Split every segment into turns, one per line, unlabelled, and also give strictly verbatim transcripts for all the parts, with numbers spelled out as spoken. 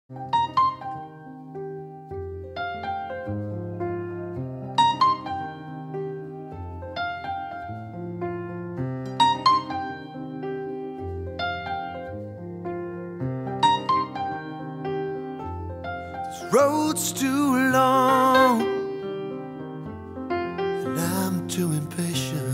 This road's too long, and I'm too impatient.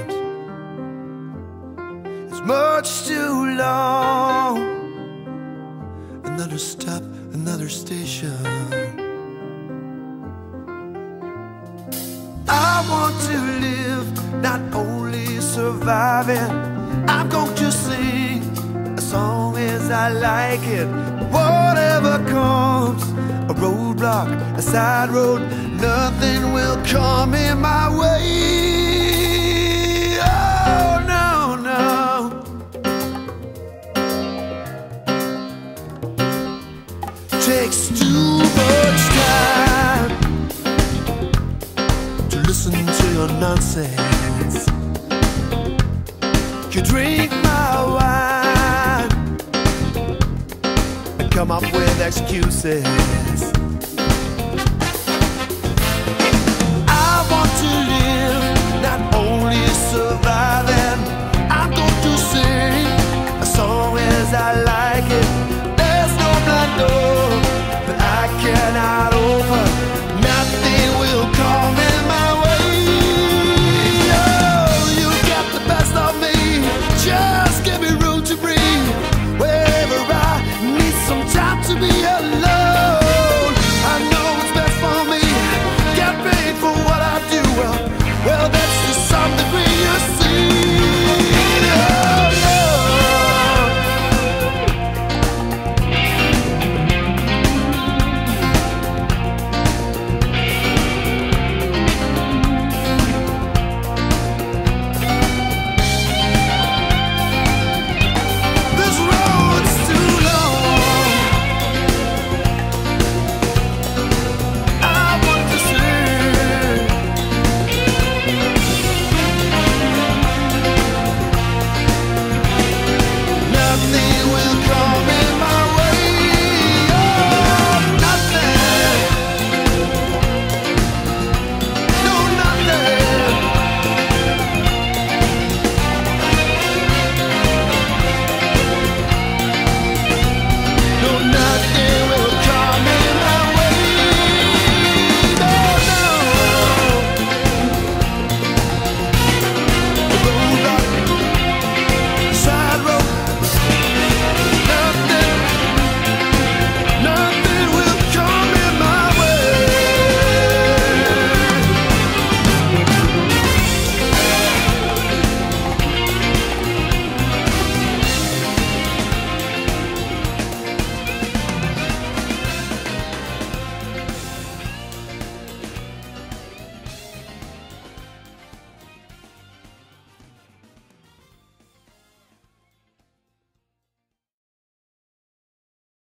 It's much too long. Another stop, another station. I want to live, not only surviving. I'm going to sing as long as I like it. Whatever comes, a roadblock, a side road, nothing will come in my way. Oh, no, no. Takes too much time to listen to your nonsense. You drink my wine and come up with excuses.